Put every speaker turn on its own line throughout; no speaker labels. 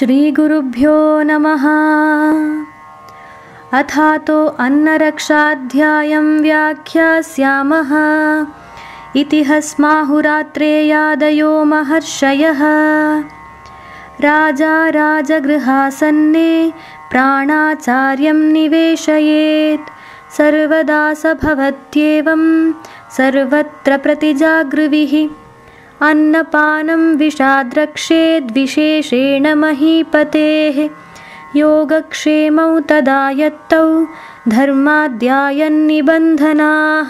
श्रीगुरुभ्यो नमः। अथातो अन्नरक्षाध्यायं व्याख्यास्यामः। इति हस्माहुरात्रेयादयो महर्षयः। राजा राजगृहासन्ने प्राणाचार्यं निवेशयेत्। सर्वदा स भवत्येवं सर्वत्र प्रतिजागृविः। अन्नपानं विषाद्रक्षेद्विशेषेण महीपतेः। योगक्षेमौ तदा यत्तौ धर्माद्यायन्निबन्धनाः।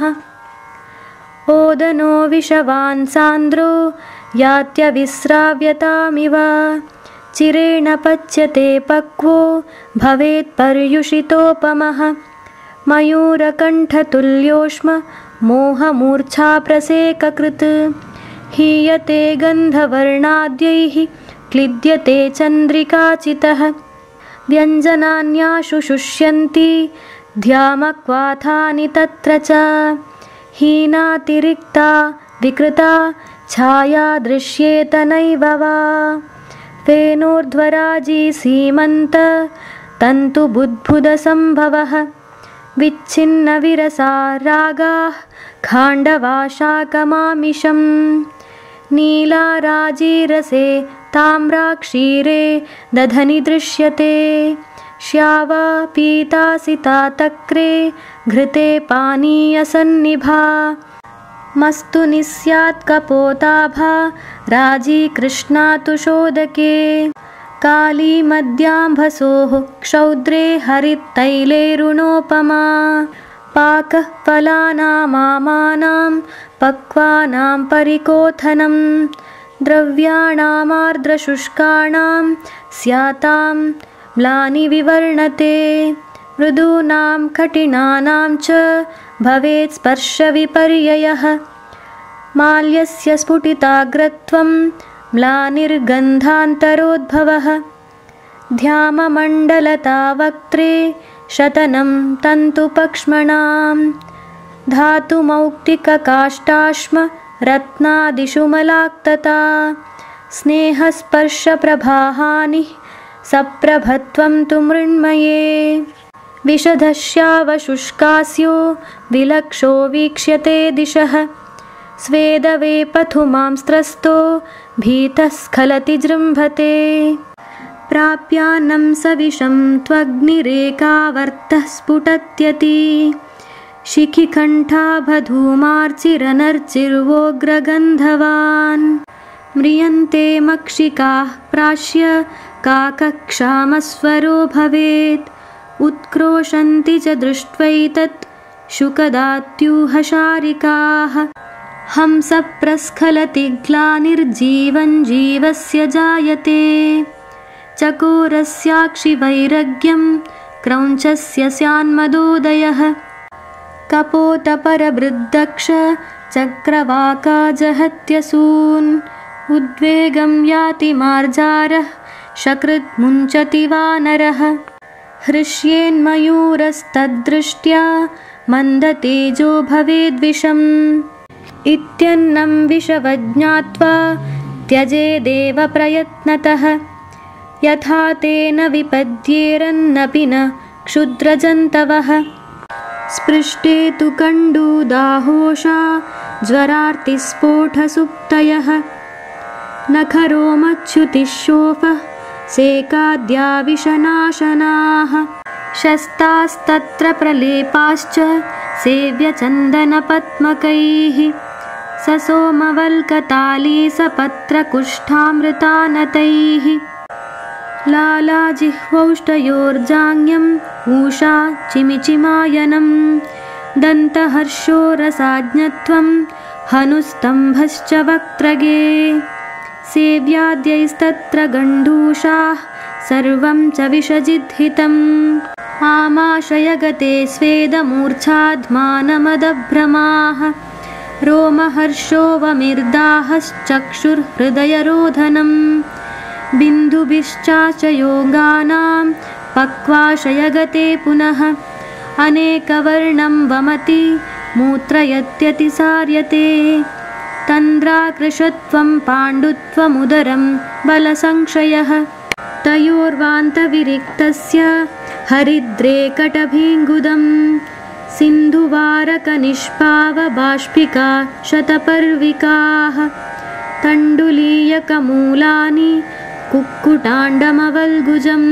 ओदनो विषवान् सान्द्रो यात्यविस्राव्यतामिव। चिरेण पच्यते पक्वो भवेत् पर्युषितोपमः। मयूरकण्ठतुल्योष्म मोहमूर्च्छा प्रसेककृत्। हीयते गन्धवर्णाद्यैः क्लिद्यते चन्द्रिकाचितः। व्यञ्जनान्याशु शुष्यन्ति ध्यामक्वाथानि तत्र च। हीनातिरिक्ता विकृता छाया दृश्येत नैव वा। फेनोर्ध्वराजी सीमन्त तन्तुबुद्भुदसम्भवः। विच्छिन्नविरसा रागाः खाण्डवाशाकमामिषम्। नीलाराजीरसे ताम्राक्षीरे दधनि दृश्यते। श्यावा पीतासिता तक्रे घृते पानीयसन्निभा। मस्तु स्यात् कपोताभा राजी कृष्णा तु शोदके। काली मद्याम्भसोः क्षौद्रे हरितैलेरुणोपमा। पाकः फलानामामानां पक्वानां परिकोथनं। द्रव्याणामार्द्रशुष्काणां स्यातां म्लानिविवर्णते। मृदूनां कठिनानां च भवेत् स्पर्शविपर्ययः। माल्यस्य स्फुटिताग्रत्वं म्लानिर्गन्धान्तरोद्भवः। ध्याममण्डलता वक्त्रे शतनं तन्तुपक्ष्मणां। धातुमौक्तिककाष्ठाश्म रत्नादिषु मलाक्तता। स्नेहस्पर्शप्रभाहानिः सप्रभत्वं तु मृण्मये। विशदश्यावशुष्कास्यो विलक्षो वीक्ष्यते दिशः। स्वेदवेपथुमांस्त्रस्तो भीतः स्खलति जृम्भते। प्राप्यान्नं सविषं त्वग्निरेकावर्तः स्फुटत्यति। शिखिकण्ठाभधूमार्चिरनर्चिर्वोग्रगन्धवान्। म्रियन्ते मक्षिकाः प्राश्य काकक्षामस्वरो भवेत्। उत्क्रोशन्ति च दृष्ट्वैतत् शुकदात्यूहशारिकाः। हंसप्रस्खलति ग्लानिर्जीवन् जीवस्य जायते। चकोरस्याक्षिवैरग्यं क्रौञ्चस्य स्यान्मदोदयः। कपोतपरवृद्दक्ष चक्रवाका जहत्यसून्। उद्वेगं याति मार्जारः शकृत् मुञ्चति वानरः। हृष्येन्मयूरस्तद्दृष्ट्या मन्दतेजो भवेद्विषम्। इत्यन्नं विषवज्ञात्वा त्यजेदेव प्रयत्नतः। यथा तेन विपद्येरन्नपि न क्षुद्रजन्तवः। स्पृष्टे तु कण्डूदाहोषा ज्वरार्तिस्फोटसुप्तयः। नखरोमच्युतिशोफः सेकाद्या विषनाशनाः। शस्तास्तत्र प्रलेपाश्च सेव्यचन्दनपद्मकैः। ससोमवल्कतालीसपत्रकुष्ठामृतानतैः। लालाजिह्वौष्टयोर्जाङ्ग्यम् ऊषा चिमिचिमायनं। दन्तहर्षो रसाज्ञत्वं हनुस्तम्भश्च वक्त्रगे। सेव्याद्यैस्तत्र गण्डूषाः सर्वं च विषजिद्हितम्। आमाशयगते स्वेदमूर्च्छाध्मानमदभ्रमाः। रोमहर्षोवमिर्दाहश्चक्षुर्हृदयरोधनम्। बिन्दुभिश्चाचयोगानां पक्वाशयगते पुनः। अनेकवर्णं वमति मूत्रयत्यतिसार्यते। तन्द्राकृशत्वं पाण्डुत्वमुदरं बलसंक्षयः। तयोर्वान्तविरिक्तस्य हरिद्रे कटभीङ्गुदं सिन्धुवारकनिष्पावबाष्पिका शतपर्विकाः तण्डुलीयकमूलानि कुक्कुटाण्डमवल्गुजं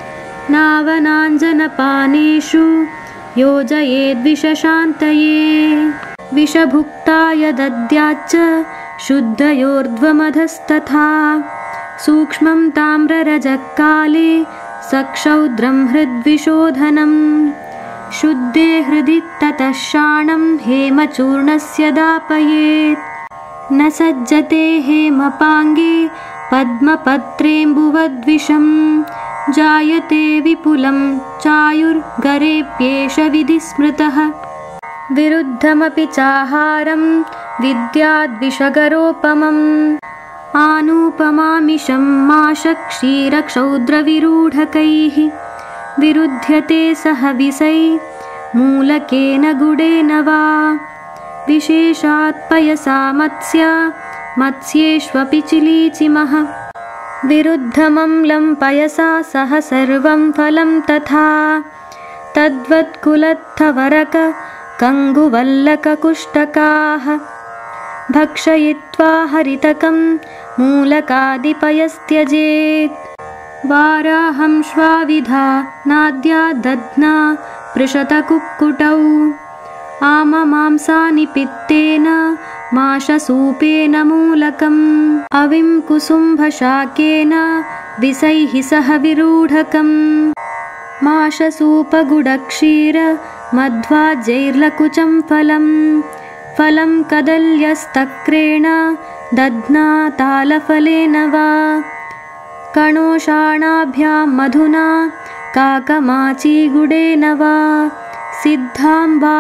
नावनाञ्जनपानेषु योजयेद्विषशान्तये विषभुक्ताय दद्याच्च शुद्धयोर्ध्वमधस्तथा सूक्ष्मं ताम्ररजक्काले सक्षौद्रं हृद्विशोधनं शुद्धे हृदि ततः शाणं हेमचूर्णस्य दापयेत् न सज्जते हेमपाङ्गे पद्मपत्रेऽम्बुवद्विषं जायते विपुलं चायुर्गरेऽप्येष विधिस्मृतः विरुद्धमपि चाहारं विद्याद्विषगरोपमम् आनूपमामिषं माशक्षीरक्षौद्रविरूढकैः विरुध्यते सह विसै मूलकेन गुडेन वा विशेषात् पयसा मत्स्येष्वपि चिलीचिमः विरुद्धमम्लं पयसा सह सर्वं फलं तथा तद्वत्कुलत्थवरक कङ्गुवल्लककुष्टकाः भक्षयित्वा हरितकं मूलकादिपयस्त्यजेत् वाराहं श्वाविधा नाद्या दध्ना पृषतकुक्कुटौ आममांसानि पित्तेन माशसूपेन मूलकम् अविं कुसुम्भशाकेन विसैः सह विरूढकम् माशसूपगुडक्षीर मध्वाज्यैर्लकुचं फलं कदल्यस्तक्रेण दध्ना तालफलेन वा कणोषाणाभ्यां मधुना काकमाचीगुडेन वा सिद्धां वा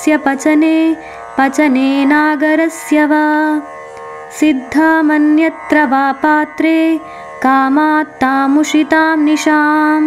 मत्स्यपचनेनागरस्य वा सिद्धामन्यत्र वा पात्रे कामात्तामुषितां निशां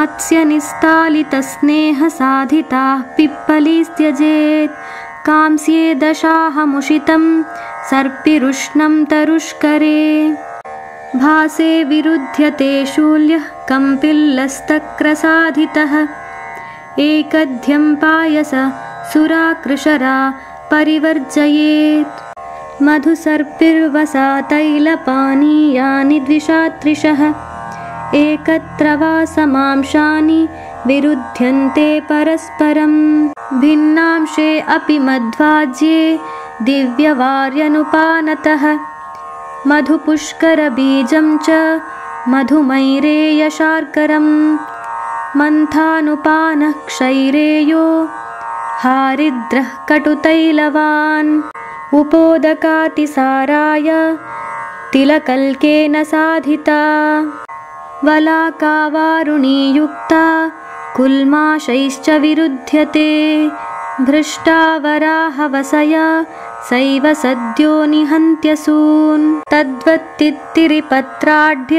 मत्स्यनिस्तालितस्नेहसाधिताः पिप्पलीस्त्यजेत् कांस्ये दशाहमुषितं सर्पिरुष्णं तरुष्करे भासे विरुध्यते शूल्यः कम्पिल्लस्तक्रसाधितः एकध्यं पायस सुराकृशरा परिवर्जयेत् मधुसर्पिर्वसा तैलपानीयानि द्विषात्रिशः एकत्र वा समांशानि विरुध्यन्ते परस्परं भिन्नांशे अपि मध्वाज्ये दिव्यवार्यनुपानतः मधुपुष्करबीजं च मधुमैरेयशार्करं मन्थानुपानः क्षैरेयो हारिद्रः कटुतैलवान् उपोदकातिसाराय तिलकल्केन साधिता वलाकावारुणीयुक्ता कुल्माशैश्च विरुध्यते भ्रष्टा वराहवसया सैव सद्यो निहन्त्यसून् तद्वत्तित्तिरिपत्राढ्य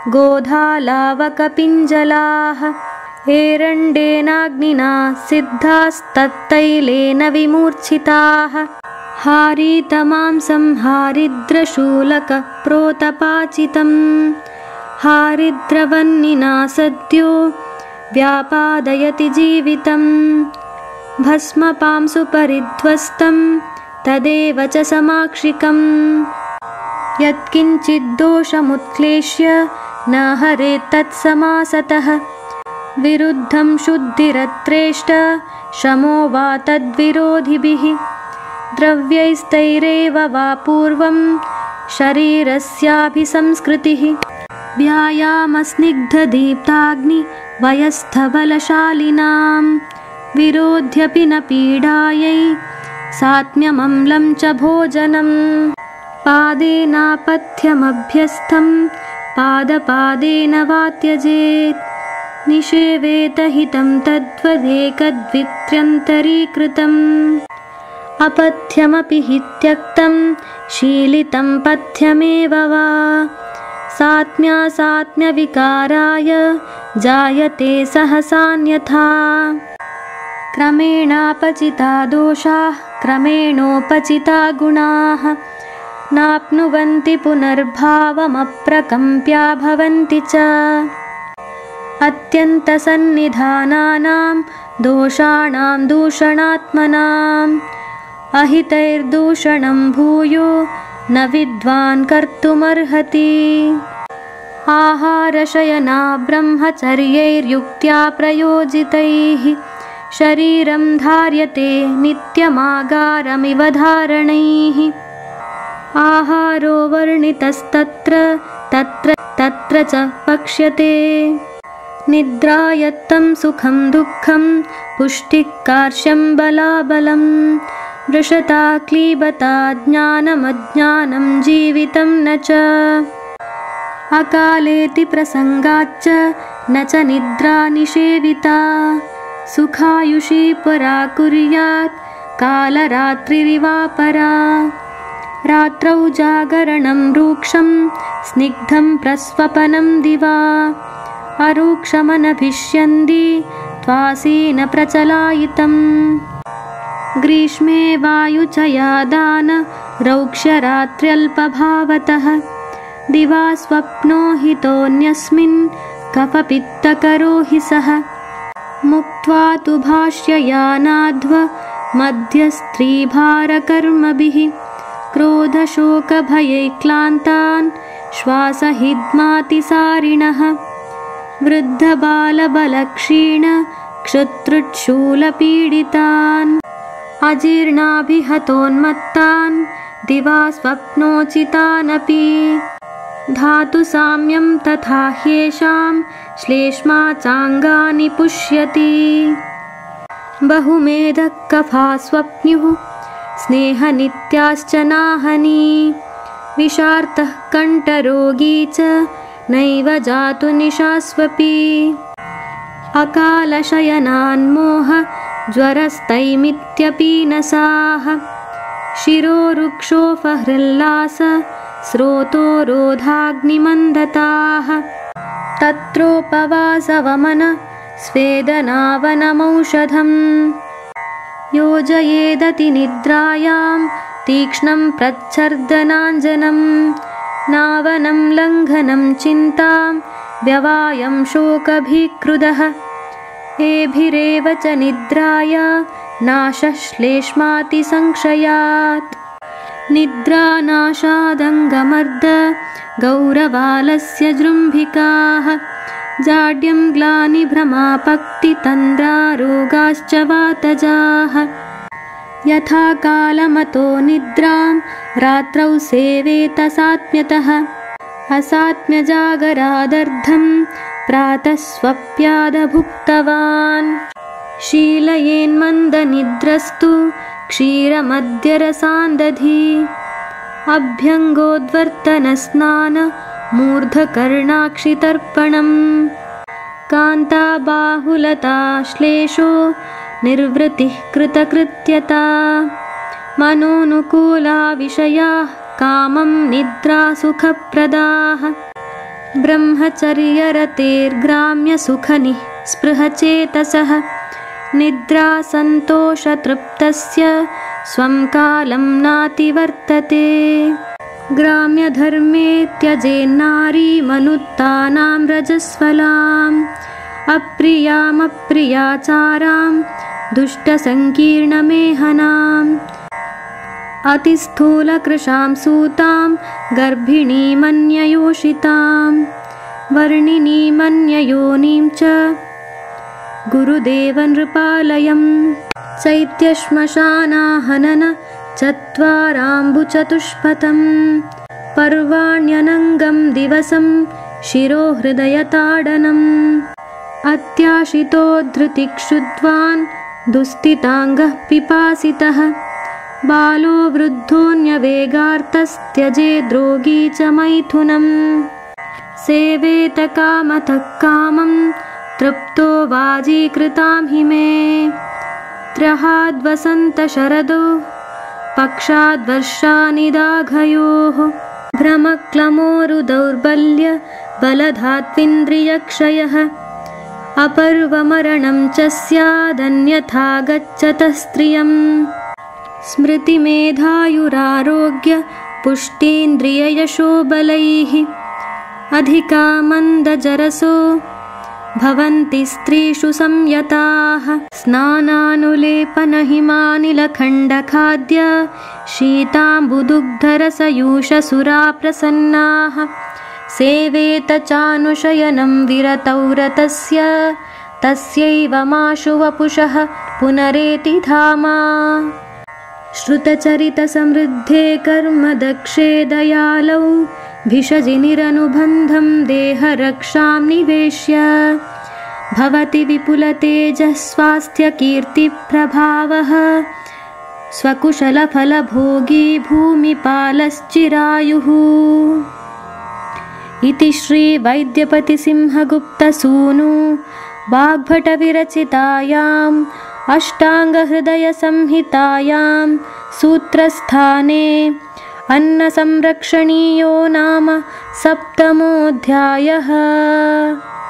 गोधालावकपिञ्जलाः एरण्डेनाग्निना सिद्धास्तत्तैलेन विमूर्छिताः हारीतमांसं हारिद्रशूलकप्रोतपाचितं हारिद्रवह्निना सद्यो व्यापादयति जीवितं भस्मपांसु परिध्वस्तं तदेव च समाक्षिकम् यत्किञ्चिद्दोषमुत्क्लेश्य न हरेत् तत्समासतः विरुद्धं शुद्धिरत्रेष्ट शमो वा तद्विरोधिभिः द्रव्यैस्तैरेव वा पूर्वं शरीरस्याभिसंस्कृतिः व्यायामस्निग्धदीप्ताग्निवयस्थबलशालिनां विरोध्यपि न पीडायै सात्म्यमम्लं च भोजनं पादेनापथ्यमभ्यस्थं पादपादेन वा त्यजेत् निषेवेत हितं तद्वदेकद्वित्र्यन्तरीकृतम् अपथ्यमपि हि त्यक्तं शीलितं पथ्यमेव वा सात्म्यविकाराय जायते सहसान्यथा क्रमेणापचिता दोषाः क्रमेणोपचिता गुणाः नाप्नुवन्ति पुनर्भावमप्रकम्प्या भवन्ति च अत्यन्तसन्निधानानां दोषाणां दूषणात्मनाम् अहितैर्दूषणं भूयो न विद्वान् कर्तुमर्हति। आहारशयना ब्रह्मचर्यैर्युक्त्या प्रयोजितैः शरीरं धार्यते नित्यमागारमिव धारणैः। आहारो वर्णितस्तत्र तत्र च पक्ष्यते। निद्रायत्तं सुखं दुःखं पुष्टिः कार्श्यं बलाबलं वृषता क्लीबता ज्ञानमज्ञानं जीवितं न च। अकालेति प्रसंगाच्च न च निद्रा निषेविता सुखायुषी परा कुर्यात् कालरात्रिरिवापरा। रात्रौ जागरणं रूक्षं स्निग्धं प्रस्वपनं दिवा अरूक्षमनभिष्यन्ति त्वासीन प्रचलायितम्। ग्रीष्मे वायुचयादान रौक्ष्यरात्र्यल्पभावतः दिवा स्वप्नो हितोऽन्यस्मिन् कफपित्तकरो हि सः। मुक्त्वा तु भाष्ययानाध्व मध्यस्त्रीभारकर्मभिः क्रोधशोकभयैक्लान्तान् श्वासहिद्मातिसारिणः। वृद्धबालबलक्षीण क्षुत्रुच्छूलपीडितान् अजीर्णाभिहतोन्मत्तान् दिवा स्वप्नोचितानपि। धातुसाम्यं तथा ह्येषां श्लेष्मा चाङ्गानि पुष्यति। बहुमेधः कफा स्वप्न्युः स्नेहनित्याश्च नाहनी विषार्तः कण्ठरोगी च नैव जातु निशास्वपि। अकालशयनान्मोह ज्वरस्तैमित्यपीनसाः शिरोरुक्षोपहृल्लास स्रोतो रोधाग्निमन्दताः। तत्रोपवासवमन स्वेदनावनमौषधम् योजयेदति निद्रायां तीक्ष्णं प्रच्छर्दनाञ्जनं। नावनं लङ्घनं चिन्तां व्यवायं शोकभीकृदः। एभिरेव च निद्राया नाशः श्लेष्मातिसंशयात्। निद्रानाशादङ्गमर्द गौरवालस्य जृम्भिकाः जाड्यं ग्लानिभ्रमापक्तितन्द्रारोगाश्च वातजाः। यथा कालमतो निद्रां रात्रौ सेवेत सात्म्यतः असात्म्यजागरादर्धं प्रातः स्वप्यादभुक्तवान्। शीलयेन्मन्दनिद्रस्तु क्षीरमद्यरसान्दधी अभ्यङ्गोद्वर्तनस्नान मूर्धकर्णाक्षितर्पणम्। कान्ताबाहुलता श्लेषो निर्वृतिः कृतकृत्यता मनोनुकूला विषयाः कामं निद्रा सुखप्रदाः। ब्रह्मचर्यरतेर्ग्राम्यसुखनिः स्पृहचेतसः निद्रा सन्तोषतृप्तस्य स्वं कालं नातिवर्तते। ग्राम्यधर्मे त्यजेन्नारी मनुत्तानां रजस्वलाम् अप्रियामप्रियाचारां दुष्टसङ्कीर्णमेहनाम्। अतिस्थूलकृशां सूतां गर्भिणीमन्ययोषितां वर्णिनीमन्ययोनिं च गुरुदेवनृपालयम्। चैत्यश्मशानाहनन चत्वाराम्बुचतुष्पथं पर्वाण्यनङ्गं दिवसं शिरोहृदयताडनम्। अत्याशितोद्धृतिक्षुद्वान् दुस्थिताङ्गः पिपासितः बालो वृद्धोऽन्यवेगार्तस्त्यजेद्रोगी च मैथुनम्। सेवेत कामतः कामं तृप्तो वाजीकृतां हि मे। त्रहाद्वसन्तशरदो पक्षाद्वर्षानिदाघयोः भ्रमक्लमोरुदौर्बल्य बलधात्विन्द्रियक्षयः। अपर्वमरणं च स्यादन्यथा गच्छतः स्त्रियम्। स्मृतिमेधायुरारोग्य पुष्टीन्द्रिययशोबलैः अधिका मन्दजरसो भवन्ति स्त्रीषु संयताः स्नानानुलेपनहिमानिलखण्डखाद्य शीताम्बुदुग्धरसयूषसुरा प्रसन्नाः सेवेत चानुशयनं विरतौ रतस्य तस्यैव माशु वपुषः पुनरेति धामा श्रुतचरितसमृद्धे कर्मदक्षे दयालौ भिषजिनिरनुबन्धं देहरक्षां निवेश्य भवति विपुलतेजः स्वास्थ्यकीर्तिप्रभावः स्वकुशलफलभोगी भूमिपालश्चिरायुः इति श्रीवैद्यपतिसिंहगुप्तसूनु वाग्भटविरचितायाम् अष्टाङ्गहृदयसंहितायां सूत्रस्थाने अन्नसंरक्षणीयो नाम 7मोऽध्यायः।